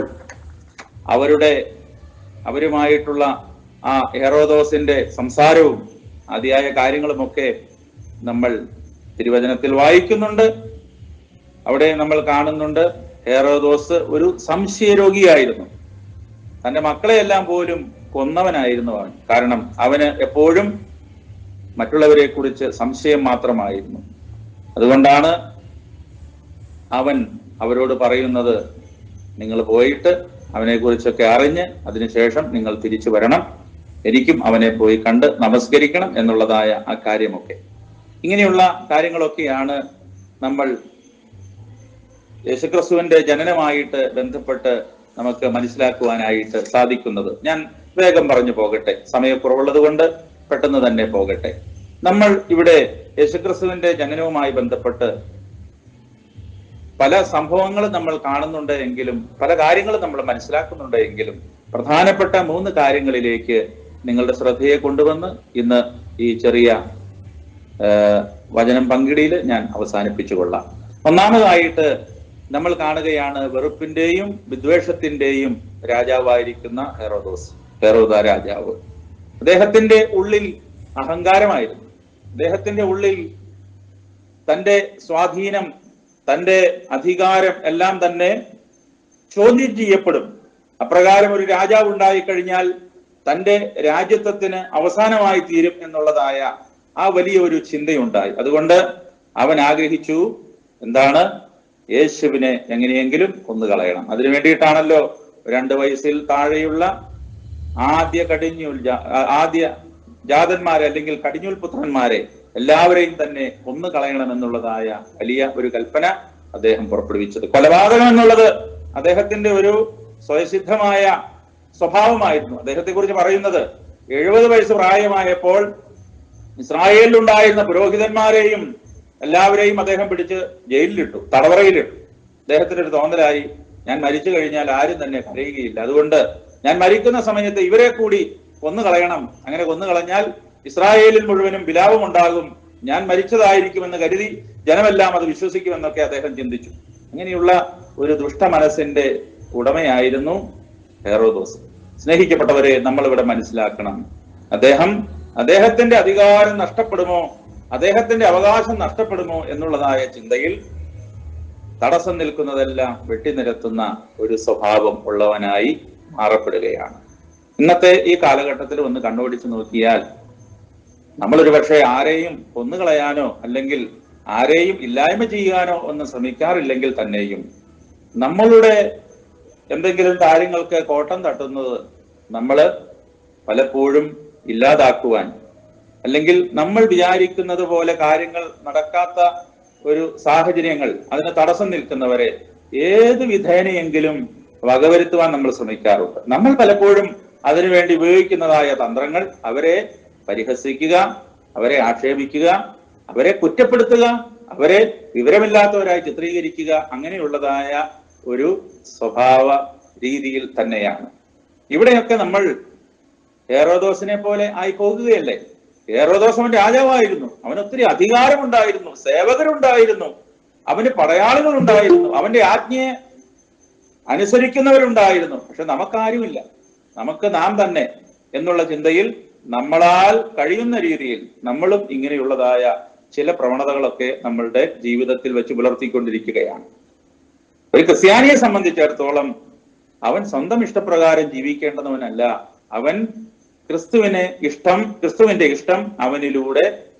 അവരുമായിട്ടുള്ള ആ ഹെറോദോസിന്റെ സംസാരവും ആദിയായ കാര്യങ്ങളുമൊക്കെ നമ്മൾ തിരുവചനത്തിൽ വായിക്കുന്നുണ്ട്. അവിടെ നമ്മൾ കാണുന്നുണ്ട് ഹെറോദോസ് ഒരു സംശയരോഗിയായിരുന്നു. തന്റെ മക്കളെയെല്ലാം പോലും കൊന്നവനായിരുന്നു അവൻ. കാരണം അവന് എപ്പോഴും മറ്റുള്ളവരെ കുറിച്ച് സംശയം മാത്രമായിരുന്നു. അതുകൊണ്ടാണ് അവൻ അവരോട് പറയുന്നത്, നിങ്ങൾ പോയിട്ട് അവനെ കുറിച്ചൊക്കെ അറിഞ്ഞ് അതിനുശേഷം നിങ്ങൾ തിരിച്ചു വരണം, എനിക്കും അവനെ പോയി കണ്ട് നമസ്കരിക്കണം എന്നുള്ളതായ ആ കാര്യമൊക്കെ. ഇങ്ങനെയുള്ള കാര്യങ്ങളൊക്കെയാണ് നമ്മൾ യേശുക്രിസ്തുവിന്റെ ജനനമായിട്ട് ബന്ധപ്പെട്ട് നമുക്ക് മനസ്സിലാക്കുവാനായിട്ട് സാധിക്കുന്നത്. ഞാൻ വേഗം പറഞ്ഞു പോകട്ടെ, സമയക്കുറവുള്ളത് കൊണ്ട് പെട്ടെന്ന് തന്നെ പോകട്ടെ. നമ്മൾ ഇവിടെ യേശുക്രിസ്തുവിന്റെ ജനനവുമായി ബന്ധപ്പെട്ട് പല സംഭവങ്ങളും നമ്മൾ കാണുന്നുണ്ട് എങ്കിലും, പല കാര്യങ്ങളും നമ്മൾ മനസ്സിലാക്കുന്നുണ്ട് എങ്കിലും, പ്രധാനപ്പെട്ട 3 കാര്യങ്ങളിലേക്ക് നിങ്ങളുടെ ശ്രദ്ധയെ കൊണ്ടുവന്ന് ഇന്ന് ഈ ചെറിയ വചനം പങ്കിടിയിൽ ഞാൻ അവസാനിപ്പിച്ചുകൊള്ളാം. ഒന്നാമതായിട്ട് നമ്മൾ കാണുകയാണ് വെറുപ്പിന്റെയും വിദ്വേഷത്തിന്റെയും രാജാവായിരിക്കുന്ന ഹെറോദ രാജാവ്. അദ്ദേഹത്തിന്റെ ഉള്ളിൽ അഹങ്കാരമായിരുന്നു. അദ്ദേഹത്തിന്റെ ഉള്ളിൽ തന്റെ സ്വാധീനം, തന്റെ അധികാരം എല്ലാം തന്നെ ചോദ്യം ചെയ്യപ്പെടും. അപ്രകാരം ഒരു രാജാവ് ഉണ്ടായിക്കഴിഞ്ഞാൽ തന്റെ രാജ്യത്വത്തിന് അവസാനമായി തീരും എന്നുള്ളതായ ആ വലിയ ഒരു ചിന്തയുണ്ടായി. അതുകൊണ്ട് അവൻ ആഗ്രഹിച്ചു, എന്താണ്, യേശുവിനെ എങ്ങനെയെങ്കിലും കൊന്നുകളയണം. അതിനു വേണ്ടിയിട്ടാണല്ലോ 2 വയസ്സിൽ താഴെയുള്ള ആദ്യ ജാതന്മാരെ അല്ലെങ്കിൽ കടിഞ്ഞൂൽ പുത്രന്മാരെ എല്ലാവരെയും തന്നെ കൊന്നുകളയണമെന്നുള്ളതായ വലിയ ഒരു കൽപ്പന അദ്ദേഹം പുറപ്പെടുവിച്ചത്. കൊലപാതകം എന്നുള്ളത് അദ്ദേഹത്തിന്റെ ഒരു സ്വയസിദ്ധമായ സ്വഭാവമായിരുന്നു. അദ്ദേഹത്തെ കുറിച്ച് പറയുന്നത് 70 വയസ്സ് പ്രായമായപ്പോൾ ഇസ്രായേലിലുണ്ടായിരുന്ന പുരോഹിതന്മാരെയും എല്ലാവരെയും അദ്ദേഹം പിടിച്ച് ജയിലിലിട്ടു, തടവറയിലിട്ടു. അദ്ദേഹത്തിന്റെ ഒരു തോന്നലായി, ഞാൻ മരിച്ചു കഴിഞ്ഞാൽ ആരും തന്നെ കരയുകയില്ല, അതുകൊണ്ട് ഞാൻ മരിക്കുന്ന സമയത്ത് ഇവരെ കൂടി കൊന്നുകളയണം. അങ്ങനെ കൊന്നുകളഞ്ഞാൽ ഇസ്രായേലിൽ മുഴുവനും വിലാപം ഉണ്ടാകും, ഞാൻ മരിച്ചതായിരിക്കുമെന്ന് കരുതി ജനമെല്ലാം അത് വിശ്വസിക്കുമെന്നൊക്കെ അദ്ദേഹം ചിന്തിച്ചു. അങ്ങനെയുള്ള ഒരു ദുഷ്ട മനസ്സിന്റെ ഉടമയായിരുന്നു ഹെറോദോസ്. സ്നേഹിക്കപ്പെട്ടവരെ, നമ്മൾ ഇവിടെ മനസ്സിലാക്കണം, അദ്ദേഹത്തിന്റെ അധികാരം നഷ്ടപ്പെടുമോ, അദ്ദേഹത്തിന്റെ അവകാശം നഷ്ടപ്പെടുമോ എന്നുള്ളതായ ചിന്തയിൽ തടസ്സം നിൽക്കുന്നതെല്ലാം വെട്ടിനിരത്തുന്ന ഒരു സ്വഭാവം ഉള്ളവനായി മാറപ്പെടുകയാണ്. ഇന്നത്തെ ഈ കാലഘട്ടത്തിൽ ഒന്ന് കണ്ണോടിച്ചു നോക്കിയാൽ നമ്മളൊരു പക്ഷേ ആരെയും കൊന്നുകളയാനോ അല്ലെങ്കിൽ ആരെയും ഇല്ലായ്മ ചെയ്യാനോ ഒന്നും ശ്രമിക്കാറില്ലെങ്കിൽ തന്നെയും നമ്മളുടെ എന്തെങ്കിലും കാര്യങ്ങൾക്ക് കോട്ടം തട്ടുന്നത് നമ്മൾ പലപ്പോഴും ഇല്ലാതാക്കുവാൻ, അല്ലെങ്കിൽ നമ്മൾ വിചാരിക്കുന്നത് പോലെ കാര്യങ്ങൾ നടക്കാത്ത ഒരു സാഹചര്യങ്ങൾ, അതിന് തടസ്സം നിൽക്കുന്നവരെ ഏത് വിധേനയെങ്കിലും വകവരുത്തുവാൻ നമ്മൾ ശ്രമിക്കാറുണ്ട്. നമ്മൾ പലപ്പോഴും അതിനുവേണ്ടി ഉപയോഗിക്കുന്നതായ തന്ത്രങ്ങൾ അവരെ പരിഹസിക്കുക, അവരെ ആക്ഷേപിക്കുക, അവരെ കുറ്റപ്പെടുത്തുക, അവരെ വിവരമില്ലാത്തവരായി ചിത്രീകരിക്കുക, അങ്ങനെയുള്ളതായ ഒരു സ്വഭാവ രീതിയിൽ തന്നെയാണ്. ഇവിടെയൊക്കെ നമ്മൾ ഹെറോദോസിനെ പോലെ ആയി പോകുകയല്ലേ? ഹെറോദോസ് അവൻ രാജാവായിരുന്നു, അവന് ഒത്തിരി അധികാരമുണ്ടായിരുന്നു, സേവകരുണ്ടായിരുന്നു, അവന് പടയാളികളുണ്ടായിരുന്നു, അവന്റെ ആജ്ഞയെ അനുസരിക്കുന്നവരുണ്ടായിരുന്നു. പക്ഷെ നമുക്കാരുമില്ല, നമുക്ക് നാം തന്നെ എന്നുള്ള ചിന്തയിൽ നമ്മളാൽ കഴിയുന്ന രീതിയിൽ നമ്മളും ഇങ്ങനെയുള്ളതായ ചില പ്രവണതകളൊക്കെ നമ്മളുടെ ജീവിതത്തിൽ വെച്ച് പുലർത്തിക്കൊണ്ടിരിക്കുകയാണ്. ഒരു ക്രിസ്ത്യാനിയെ സംബന്ധിച്ചിടത്തോളം അവൻ സ്വന്തം ഇഷ്ടപ്രകാരം ജീവിക്കേണ്ടവനല്ല, അവൻ ക്രിസ്തുവിന്റെ ഇഷ്ടം അവനിലൂടെ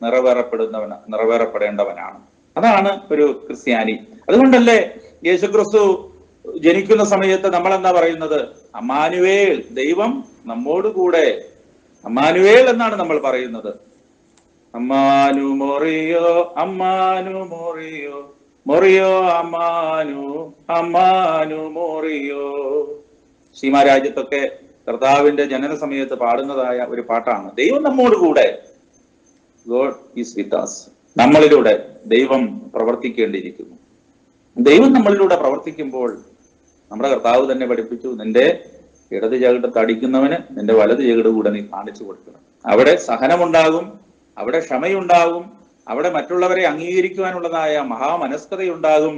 നിറവേറപ്പെടേണ്ടവനാണ്. അതാണ് ഒരു ക്രിസ്ത്യാനി. അതുകൊണ്ടല്ലേ യേശുക്രിസ്തു ജനിക്കുന്ന സമയത്ത് നമ്മൾ എന്താ പറയുന്നത്? അമ്മാനുവേൽ, ദൈവം നമ്മോടുകൂടെ. അമ്മാനുവേൽ എന്നാണ് നമ്മൾ പറയുന്നത്. അമ്മാനു മൊറിയോ, അമ്മാനു മൊറിയോ, മൊറിയോ അമ്മാനു, അമ്മാനു മൊറിയോ. സീമാരാജ്യത്തൊക്കെ കർത്താവിന്റെ ജനന സമയത്ത് പാടുന്നതായ ഒരു പാട്ടാണ്. ദൈവം നമ്മോട് കൂടെ, ഗോഡ് ഈസ് വിത്ത് us. നമ്മളിലൂടെ ദൈവം പ്രവർത്തിക്കേണ്ടിയിരിക്കുന്നു. ദൈവം നമ്മളിലൂടെ പ്രവർത്തിക്കുമ്പോൾ നമ്മുടെ കർത്താവ് തന്നെ പഠിപ്പിച്ചു, നിന്റെ ഇടത് ചകിട് തടിക്കുന്നവന് നിന്റെ വലത് ചകിട് കൂടെ നീ കാണിച്ചു കൊടുക്കണം. അവിടെ സഹനമുണ്ടാകും, അവിടെ ക്ഷമയുണ്ടാകും, അവിടെ മറ്റുള്ളവരെ അംഗീകരിക്കുവാനുള്ളതായ മഹാമനസ്കതയുണ്ടാകും,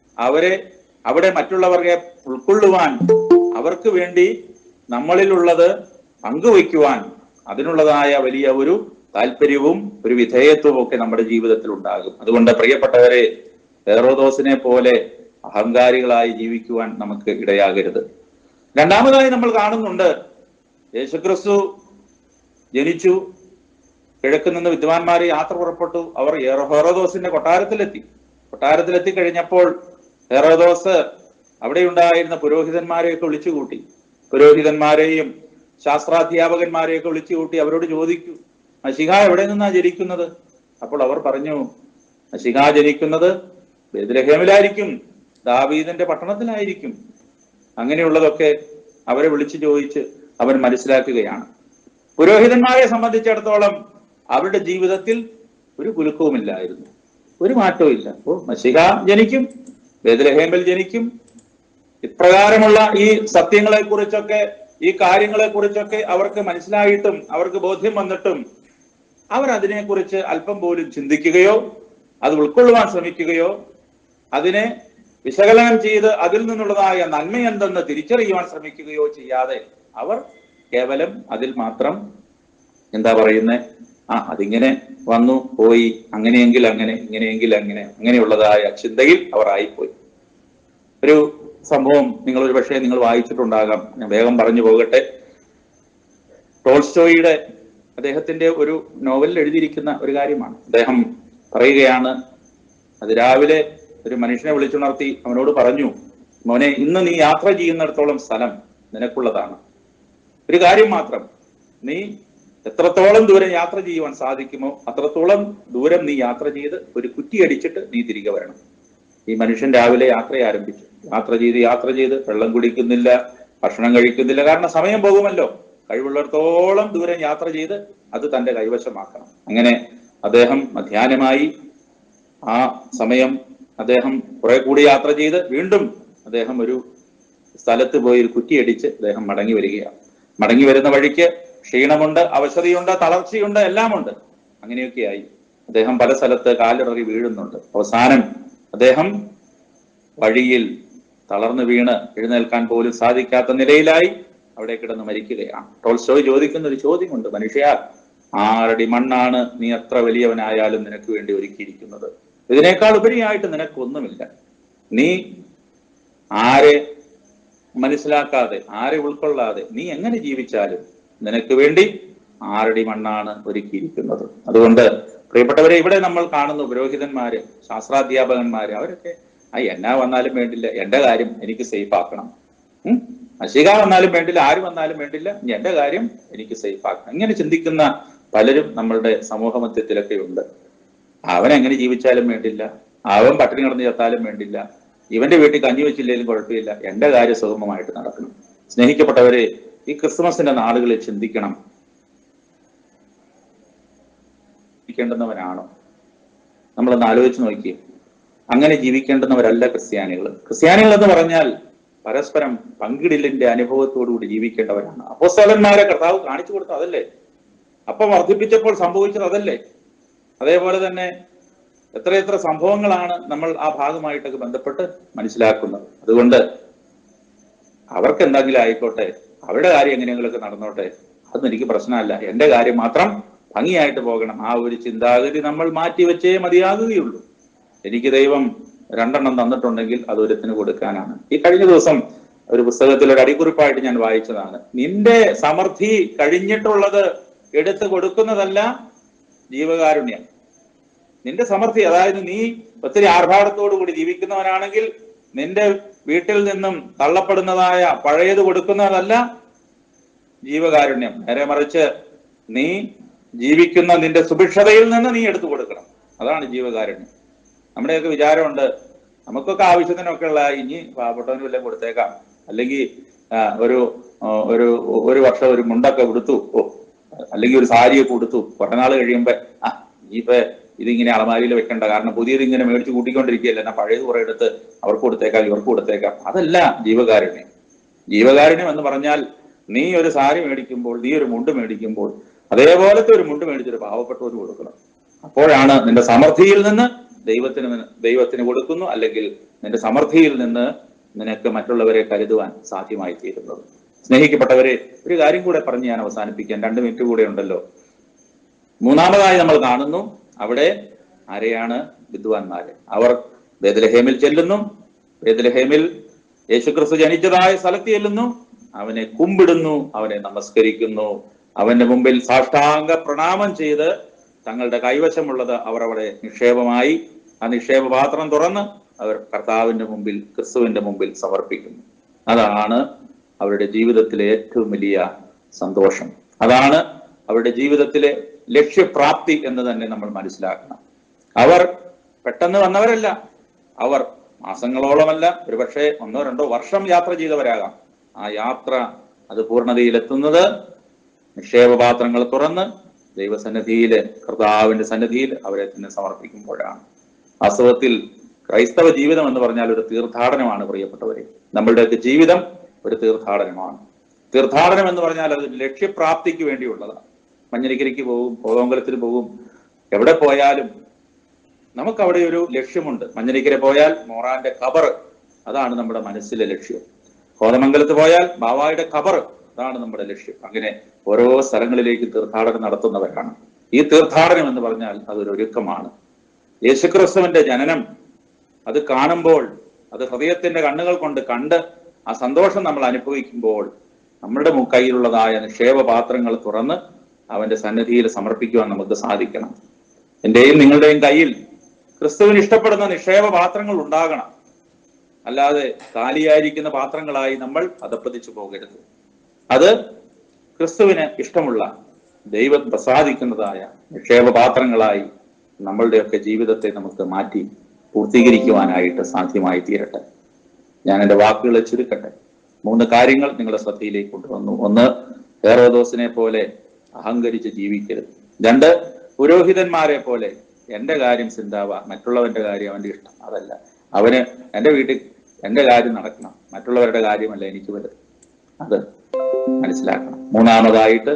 അവിടെ മറ്റുള്ളവരെ ഉൾക്കൊള്ളുവാൻ, അവർക്ക് വേണ്ടി നമ്മളിലുള്ളത് പങ്കുവയ്ക്കുവാൻ അതിനുള്ളതായ വലിയ ഒരു താല്പര്യവും ഒരു വിധേയത്വവും ഒക്കെ നമ്മുടെ ജീവിതത്തിൽ ഉണ്ടാകും. അതുകൊണ്ട് പ്രിയപ്പെട്ടവരെ, ഹെറോദോസിനെ പോലെ അഹങ്കാരികളായി ജീവിക്കുവാൻ നമുക്ക് ഇടയാകരുത്. രണ്ടാമതായി നമ്മൾ കാണുന്നുണ്ട്, യേശുക്രിസ്തു ജനിച്ചു, കിഴക്ക് നിന്ന് വിദ്വാൻമാര് യാത്ര പുറപ്പെട്ടു. അവർ ഹെറോദോസിന്റെ കൊട്ടാരത്തിലെത്തി കഴിഞ്ഞപ്പോൾ ഹെറോദോസ് അവിടെ ഉണ്ടായിരുന്ന പുരോഹിതന്മാരെയൊക്കെ വിളിച്ചുകൂട്ടി. പുരോഹിതന്മാരെയും ശാസ്ത്രാധ്യാപകന്മാരെയൊക്കെ വിളിച്ചുകൂട്ടി അവരോട് ചോദിക്കൂ, മശിഹ എവിടെ നിന്നാ ജനിക്കുന്നത്? അപ്പോൾ അവർ പറഞ്ഞു, മശിഹ ജനിക്കുന്നത് ബേത്ലഹേമിലായിരിക്കും, ദാവീദിന്റെ പട്ടണത്തിലായിരിക്കും. അങ്ങനെയുള്ളതൊക്കെ അവരെ വിളിച്ചു ചോദിച്ച് അവൻ മനസ്സിലാക്കുകയാണ്. പുരോഹിതന്മാരെ സംബന്ധിച്ചിടത്തോളം അവരുടെ ജീവിതത്തിൽ ഒരു കുലുക്കവുമില്ലായിരുന്നു, ഒരു മാറ്റവും ഇല്ല. മശിഹ ജനിക്കും, ബേത്ലഹേമിൽ ജനിക്കും. ഇപ്രകാരമുള്ള ഈ സത്യങ്ങളെ കുറിച്ചൊക്കെ, ഈ കാര്യങ്ങളെ കുറിച്ചൊക്കെ അവർക്ക് മനസ്സിലായിട്ടും അവർക്ക് ബോധ്യം വന്നിട്ടും അവർ അതിനെക്കുറിച്ച് അല്പം പോലും ചിന്തിക്കുകയോ അത് ഉൾക്കൊള്ളുവാൻ ശ്രമിക്കുകയോ അതിനെ വിശകലനം ചെയ്ത് അതിൽ നിന്നുള്ളതായ നന്മ എന്തെന്ന് തിരിച്ചറിയുവാൻ ശ്രമിക്കുകയോ ചെയ്യാതെ അവർ കേവലം അതിൽ മാത്രം എന്താ പറയുന്നത്, അതിങ്ങനെ വന്നു പോയി, അങ്ങനെയെങ്കിൽ അങ്ങനെ, ഇങ്ങനെയെങ്കിൽ അങ്ങനെ, അങ്ങനെയുള്ളതായ ചിന്തയിൽ അവർ ആയിപ്പോയി. ഒരു സംഭവം ഒരു പക്ഷേ നിങ്ങൾ വായിച്ചിട്ടുണ്ടാകാം, ഞാൻ വേഗം പറഞ്ഞു പോകട്ടെ. ടോൾസ്റ്റോയുടെ അദ്ദേഹത്തിന്റെ ഒരു നോവലിൽ എഴുതിയിരിക്കുന്ന ഒരു കാര്യമാണ്. അദ്ദേഹം പറയുകയാണ്, അതിരാവിലെ ഒരു മനുഷ്യനെ വിളിച്ചുണർത്തി അവനോട് പറഞ്ഞു, മോനെ, ഇന്ന് നീ യാത്ര ചെയ്യുന്നിടത്തോളം സ്ഥലം നിനക്കുള്ളതാണ്. ഒരു കാര്യം മാത്രം, നീ എത്രത്തോളം ദൂരം യാത്ര ചെയ്യുവാൻ സാധിക്കുമോ അത്രത്തോളം ദൂരം നീ യാത്ര ചെയ്ത് ഒരു കുറ്റി അടിച്ചിട്ട് നീ തിരികെ വരണം. ഈ മനുഷ്യൻ രാവിലെ യാത്ര ആരംഭിച്ചു. യാത്ര ചെയ്ത് വെള്ളം കുടിക്കുന്നില്ല, ഭക്ഷണം കഴിക്കുന്നില്ല, കാരണം സമയം പോകുമല്ലോ. കഴിവുള്ളിടത്തോളം ദൂരം യാത്ര ചെയ്ത് അത് തന്റെ കൈവശമാക്കണം. അങ്ങനെ അദ്ദേഹം മധ്യാഹ്നമായി. ആ സമയം അദ്ദേഹം കുറെ കൂടി യാത്ര ചെയ്ത് വീണ്ടും അദ്ദേഹം ഒരു സ്ഥലത്ത് പോയി ഒരു കുറ്റിയടിച്ച് അദ്ദേഹം മടങ്ങി വരികയാണ്. മടങ്ങി വരുന്ന വഴിക്ക് ക്ഷീണമുണ്ട്, അവശതയുണ്ട്, തളർച്ചയുണ്ട്, എല്ലാമുണ്ട്. അങ്ങനെയൊക്കെയായി അദ്ദേഹം പല സ്ഥലത്ത് കാലിടറി വീഴുന്നുണ്ട്. അവസാനം അദ്ദേഹം വഴിയിൽ തളർന്നു വീണ് എഴുന്നേൽക്കാൻ പോലും സാധിക്കാത്ത നിലയിലായി അവിടെ കിടന്ന് മരിക്കുകയാണ്. ടോൾസ്റ്റോയ് ചോദിക്കുന്ന ഒരു ചോദ്യമുണ്ട്, മനുഷ്യ, 6 അടി മണ്ണാണ് നീ എത്ര വലിയവനായാലും നിനക്ക് വേണ്ടി ഒരുക്കിയിരിക്കുന്നത്. ഇതിനേക്കാൾ ഉപരിയായിട്ട് നിനക്കൊന്നുമില്ല. നീ ആരെ മനസ്സിലാക്കാതെ, ആരെ ഉൾക്കൊള്ളാതെ നീ എങ്ങനെ ജീവിച്ചാലും നിനക്ക് വേണ്ടി 6 അടി മണ്ണാണ് ഒരുക്കിയിരിക്കുന്നത്. അതുകൊണ്ട് പ്രിയപ്പെട്ടവരെ, ഇവിടെ നമ്മൾ കാണുന്ന പുരോഹിതന്മാര്, ശാസ്ത്രാധ്യാപകന്മാര്, അവരൊക്കെ എന്നാ വന്നാലും വേണ്ടില്ല, എന്റെ കാര്യം എനിക്ക് സേഫ് ആക്കണം. മശിഹ വന്നാലും വേണ്ടില്ല, ആര് വന്നാലും വേണ്ടില്ല, എന്റെ കാര്യം എനിക്ക് സേഫ് ആക്കണം. ഇങ്ങനെ ചിന്തിക്കുന്ന പലരും നമ്മളുടെ സമൂഹ മധ്യത്തിലൊക്കെ ഉണ്ട്. അവൻ എങ്ങനെ ജീവിച്ചാലും വേണ്ടില്ല, അവൻ പട്ടിണി കിടന്ന് ചത്താലും വേണ്ടില്ല, ഇവന്റെ വീട്ടിൽ കഞ്ഞി വെച്ചില്ലെങ്കിലും കുഴപ്പമില്ല, എന്റെ കാര്യം സുഗമമായിട്ട് നടക്കണം. സ്നേഹിക്കപ്പെട്ടവരെ, ഈ ക്രിസ്മസിന്റെ നാളുകളിൽ ചിന്തിക്കണം, ജീവിക്കേണ്ടുന്നവനാണോ? നമ്മളൊന്ന് ആലോചിച്ച് നോക്കിയേ. അങ്ങനെ ജീവിക്കേണ്ടുന്നവരല്ല ക്രിസ്ത്യാനികൾ. ക്രിസ്ത്യാനികൾ എന്ന് പറഞ്ഞാൽ പരസ്പരം പങ്കിടലിന്റെ അനുഭവത്തോടുകൂടി ജീവിക്കേണ്ടവരാണ്. അപ്പോസ്തലന്മാരെ കർത്താവ് കാണിച്ചു കൊടുത്തു അതല്ലേ? അപ്പം വർദ്ധിപ്പിച്ചപ്പോൾ സംഭവിച്ചത് അതല്ലേ? അതേപോലെ തന്നെ എത്രയെത്ര സംഭവങ്ങളാണ് നമ്മൾ ആ ഭാഗമായിട്ടൊക്കെ ബന്ധപ്പെട്ട് മനസ്സിലാക്കുന്നത്. അതുകൊണ്ട് അവർക്ക് എന്തെങ്കിലും ആയിക്കോട്ടെ, അവരുടെ കാര്യം എങ്ങനെയെങ്കിലുമൊക്കെ നടന്നോട്ടെ, അതൊന്നും എനിക്ക് പ്രശ്നമല്ല, എന്റെ കാര്യം മാത്രം ഭംഗിയായിട്ട് പോകണം. ആ ഒരു ചിന്താഗതി നമ്മൾ മാറ്റിവെച്ചേ മതിയാകുകയുള്ളൂ. എനിക്ക് ദൈവം 2 എണ്ണം തന്നിട്ടുണ്ടെങ്കിൽ അത് ഒരുത്തിന് കൊടുക്കാനാണ്. ഈ കഴിഞ്ഞ ദിവസം ഒരു പുസ്തകത്തിൽ ഒരു അടിക്കുറിപ്പായിട്ട് ഞാൻ വായിച്ചതാണ്, നിന്റെ സമൃദ്ധി കഴിഞ്ഞിട്ടുള്ളത് എടുത്തു കൊടുക്കുന്നതല്ല ജീവകാരുണ്യം. നിന്റെ സമൃദ്ധി, അതായത് നീ ഒത്തിരി ആർഭാടത്തോടു കൂടി ജീവിക്കുന്നവനാണെങ്കിൽ നിന്റെ വീട്ടിൽ നിന്നും തള്ളപ്പെടുന്നതായ പഴയത് കൊടുക്കുന്നതല്ല ജീവകാരുണ്യം. നേരെ മറിച്ച് നീ ജീവിക്കുന്ന നിന്റെ സുഭിക്ഷതയിൽ നിന്ന് നീ എടുത്തു കൊടുക്കണം. അതാണ് ജീവകാരുണ്യം. നമ്മുടെയൊക്കെ വിചാരമുണ്ട്, നമുക്കൊക്കെ ആവശ്യത്തിനൊക്കെ ഉള്ള ഇനി പാവപ്പെട്ടവന് വല്ലതും കൊടുത്തേക്കാം, അല്ലെങ്കിൽ ഒരു വർഷം ഒരു മുണ്ടൊക്കെ കൊടുത്തു, അല്ലെങ്കിൽ ഒരു സാരിയൊക്കെ കൊടുത്തു, കുറെ നാൾ കഴിയുമ്പോ ഇനിയിപ്പോ ഇതിങ്ങനെ അളമാരിയിൽ വെക്കണ്ട, കാരണം പുതിയത് ഇങ്ങനെ മേടിച്ച് കൂട്ടിക്കൊണ്ടിരിക്കുകയല്ല, എന്നാ പഴയത് കുറെ എടുത്ത് അവർക്ക് കൊടുത്തേക്കാം, ഇവർക്ക് കൊടുത്തേക്കാം. അതല്ല ജീവകാരുണ്യം. ജീവകാരുണ്യം എന്ന് പറഞ്ഞാൽ നീ ഒരു സാരി മേടിക്കുമ്പോൾ, നീ ഒരു മുണ്ട് മേടിക്കുമ്പോൾ അതേപോലത്തെ ഒരു മുണ്ട് മേടിച്ചൊരു പാവപ്പെട്ടവന് കൊടുക്കണം. അപ്പോഴാണ് നിന്റെ സമൃദ്ധിയിൽ നിന്ന് ദൈവത്തിന് കൊടുക്കുന്നു, അല്ലെങ്കിൽ നിന്റെ സമൃദ്ധിയിൽ നിന്ന് നിനക്ക് മറ്റുള്ളവരെ കരുതുവാൻ സാധ്യമായി തീരുന്നത്. സ്നേഹിക്കപ്പെട്ടവരെ, ഒരു കാര്യം കൂടെ പറഞ്ഞ് ഞാൻ അവസാനിപ്പിക്കാൻ, 2 മിനിറ്റ് കൂടെ ഉണ്ടല്ലോ. മൂന്നാമതായി നമ്മൾ കാണുന്നു, അവിടെ ആരെയാണ്? വിദ്വാൻമാരെ. അവർ ബേത്ലഹേമിൽ ചെല്ലുന്നു. ബേത്ലഹേമിൽ യേശുക്രിസ്തു ജനിച്ചതായ സ്ഥലത്ത് ചെല്ലുന്നു. അവനെ കുമ്പിടുന്നു, അവനെ നമസ്കരിക്കുന്നു, അവന്റെ മുമ്പിൽ സാഷ്ടാംഗ പ്രണാമം ചെയ്ത് തങ്ങളുടെ കൈവശമുള്ളത് അവർ അവിടെ നിക്ഷേപമായി ആ നിക്ഷേപപാത്രം തുറന്ന് അവർ കർത്താവിന്റെ മുമ്പിൽ, ക്രിസ്തുവിന്റെ മുമ്പിൽ സമർപ്പിക്കുന്നു. അതാണ് അവരുടെ ജീവിതത്തിലെ ഏറ്റവും വലിയ സന്തോഷം. അതാണ് അവരുടെ ജീവിതത്തിലെ ലക്ഷ്യപ്രാപ്തി എന്ന് തന്നെ നമ്മൾ മനസ്സിലാക്കണം. അവർ പെട്ടെന്ന് വന്നവരല്ല. അവർ മാസങ്ങളോളമല്ല, ഒരുപക്ഷെ 1-2 വർഷം യാത്ര ചെയ്തവരാകാം. ആ യാത്ര അത് പൂർണ്ണതയിലെത്തുന്നത് നിക്ഷേപപാത്രങ്ങൾ തുറന്ന് ദൈവസന്നിധിയിൽ, കർത്താവിന്റെ സന്നിധിയിൽ അവരെ തന്നെ സമർപ്പിക്കുമ്പോഴാണ്. വാസ്തവത്തിൽ ക്രൈസ്തവ ജീവിതം എന്ന് പറഞ്ഞാൽ ഒരു തീർത്ഥാടനമാണ് പ്രിയപ്പെട്ടവരെ. നമ്മളുടെയൊക്കെ ജീവിതം ഒരു തീർത്ഥാടനമാണ്. തീർത്ഥാടനം എന്ന് പറഞ്ഞാൽ അത് ലക്ഷ്യപ്രാപ്തിക്ക് വേണ്ടിയുള്ളതാണ്. മഞ്ഞരിക്കരയ്ക്ക് പോകും, കോതമംഗലത്തിന് പോകും, എവിടെ പോയാലും നമുക്കവിടെ ഒരു ലക്ഷ്യമുണ്ട്. മഞ്ഞരിക്കര പോയാൽ മോറാന്റെ ഖബർ, അതാണ് നമ്മുടെ മനസ്സിലെ ലക്ഷ്യം. കോതമംഗലത്ത് പോയാൽ ബാവായുടെ ഖബർ, അതാണ് നമ്മുടെ ലക്ഷ്യം. അങ്ങനെ ഓരോ സ്ഥലങ്ങളിലേക്ക് തീർത്ഥാടനം നടത്തുന്നവരാണ്. ഈ തീർത്ഥാടനം എന്ന് പറഞ്ഞാൽ അതൊരു ഒരുക്കമാണ്. യേശുക്രിസ്തുവിന്റെ ജനനം അത് കാണുമ്പോൾ, അത് ഹൃദയത്തിന്റെ കണ്ണുകൾ കൊണ്ട് കണ്ട് ആ സന്തോഷം നമ്മൾ അനുഭവിക്കുമ്പോൾ നമ്മുടെ കയ്യിലുള്ളതായ നിക്ഷേപപാത്രങ്ങൾ തുറന്ന് അവന്റെ സന്നിധിയിൽ സമർപ്പിക്കുവാൻ നമുക്ക് സാധിക്കണം. എന്റെയും നിങ്ങളുടെയും കയ്യിൽ ക്രിസ്തുവിന് ഇഷ്ടപ്പെടുന്ന നിക്ഷേപപാത്രങ്ങൾ ഉണ്ടാകണം. അല്ലാതെ കാലിയായിരിക്കുന്ന പാത്രങ്ങളായി നമ്മൾ അധപ്പതിച്ചു പോകരുത്. അത് ക്രിസ്തുവിന് ഇഷ്ടമുള്ള, ദൈവം പ്രസാദിക്കുന്നതായ നിക്ഷേപപാത്രങ്ങളായി നമ്മളുടെയൊക്കെ ജീവിതത്തെ നമുക്ക് മാറ്റി പൂർത്തീകരിക്കുവാനായിട്ട് സാധ്യമായി തീരട്ടെ. ഞാൻ എൻ്റെ വാക്കുകളെ ചുരുക്കട്ടെ. 3 കാര്യങ്ങൾ നിങ്ങളുടെ ശ്രദ്ധയിലേക്ക് കൊണ്ടുവന്നു. 1, ഹെറോദോസിനെ പോലെ അഹങ്കരിച്ച് ജീവിക്കരുത്. 2, പുരോഹിതന്മാരെ പോലെ എന്റെ കാര്യം ചിന്താവ, മറ്റുള്ളവന്റെ കാര്യം അവന്റെ ഇഷ്ടം, അതല്ല. അവന് എന്റെ വീട്ടിൽ എന്റെ കാര്യം നടക്കണം, മറ്റുള്ളവരുടെ കാര്യമല്ല എനിക്ക് വലുത്. അത് മനസ്സിലാക്കണം. 3-മതായിട്ട്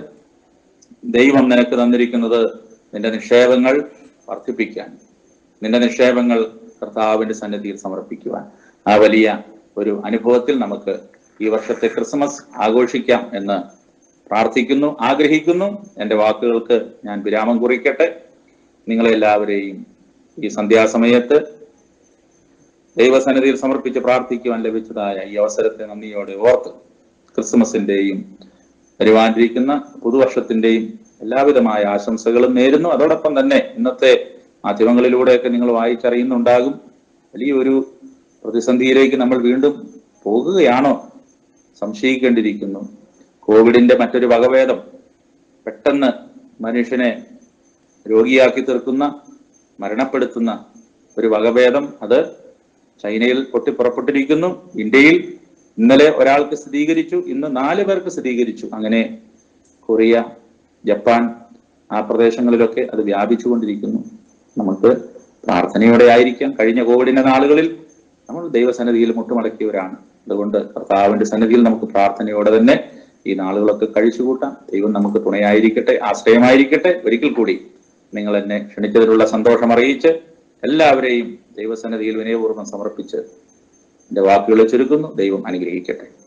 ദൈവം നിനക്ക് തന്നിരിക്കുന്നത് നിന്റെ നിക്ഷേപങ്ങൾ വർദ്ധിപ്പിക്കാൻ, നിന്റെ നിക്ഷേപങ്ങൾ കർത്താവിന്റെ സന്നിധിയിൽ സമർപ്പിക്കുവാൻ. ആ വലിയ ഒരു അനുഭവത്തിൽ നമുക്ക് ഈ വർഷത്തെ ക്രിസ്മസ് ആഘോഷിക്കാം എന്ന് പ്രാർത്ഥിക്കുന്നു, ആഗ്രഹിക്കുന്നു. എൻ്റെ വാക്കുകൾക്ക് ഞാൻ വിരാമം കുറിക്കട്ടെ. നിങ്ങളെല്ലാവരെയും ഈ സന്ധ്യാസമയത്ത് ദൈവസന്നിധിയിൽ സമർപ്പിച്ച് പ്രാർത്ഥിക്കുവാൻ ലഭിച്ചതായ ഈ അവസരത്തെ നന്ദിയോടെ ഓർത്ത് ക്രിസ്മസിന്റെയും വരുവാനിരിക്കുന്ന പുതുവർഷത്തിന്റെയും എല്ലാവിധമായ ആശംസകളും നേരുന്നു. അതോടൊപ്പം തന്നെ ഇന്നത്തെ മാധ്യമങ്ങളിലൂടെയൊക്കെ നിങ്ങൾ വായിച്ചറിയുന്നുണ്ടാകും, വലിയൊരു പ്രതിസന്ധിയിലേക്ക് നമ്മൾ വീണ്ടും പോകുകയാണോ? സംശയിക്കേണ്ടിയിരിക്കുന്നു. കോവിഡിന്റെ മറ്റൊരു വകഭേദം പെട്ടെന്ന് മനുഷ്യനെ രോഗിയാക്കി തീർക്കുന്ന, മരണപ്പെടുത്തുന്ന ഒരു വകഭേദം അത് ചൈനയിൽ പൊട്ടിപ്പുറപ്പെട്ടിരിക്കുന്നു. ഇന്ത്യയിൽ ഇന്നലെ ഒരാൾക്ക് സ്ഥിരീകരിച്ചു, ഇന്ന് 4 പേർക്ക് സ്ഥിരീകരിച്ചു. അങ്ങനെ കൊറിയ, ജപ്പാൻ, ആ പ്രദേശങ്ങളിലൊക്കെ അത് വ്യാപിച്ചുകൊണ്ടിരിക്കുന്നു. നമുക്ക് പ്രാർത്ഥനയോടെ ആയിരിക്കാം. കഴിഞ്ഞ കോവിഡിന്റെ നാളുകളിൽ നമ്മൾ ദൈവസന്നിധിയിൽ മുട്ടുമടക്കിയവരാണ്. അതുകൊണ്ട് കർത്താവിന്റെ സന്നിധിയിൽ നമുക്ക് പ്രാർത്ഥനയോടെ തന്നെ ഈ നാളുകളൊക്കെ കഴിച്ചുകൂട്ടാം. ദൈവം നമുക്ക് തുണയായിരിക്കട്ടെ, ആശ്രയമായിരിക്കട്ടെ. ഒരിക്കൽ കൂടി നിങ്ങൾ എന്നെ ക്ഷണിച്ചതിലുള്ള സന്തോഷം അറിയിച്ച് എല്ലാവരെയും ദൈവസന്നിധിയിൽ വിനയപൂർവ്വം സമർപ്പിച്ച് എൻ്റെ വാക്കുകളെ ചുരുക്കുന്നു. ദൈവം അനുഗ്രഹിക്കട്ടെ.